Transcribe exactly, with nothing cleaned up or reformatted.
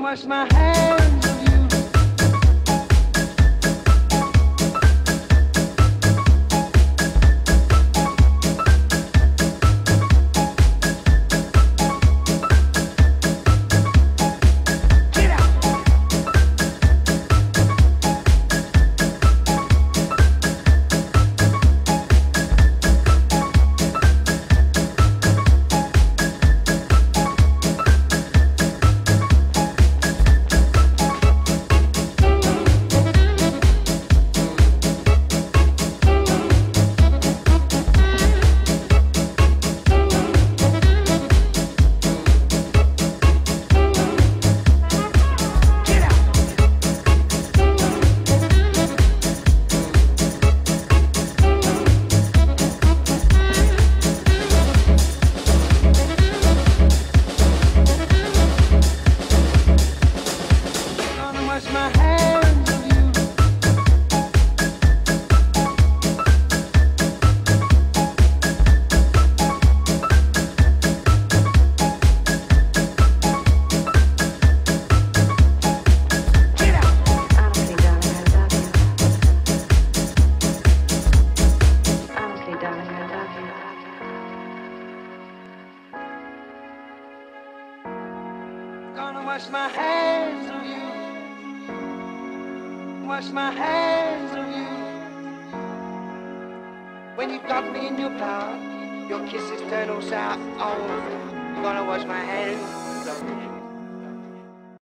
wash my hands of you. Gonna wash my hands of you. Wash my hands of you. When you've got me in your power, your kisses turn all sour. Oh, I'm gonna wash my hands of you.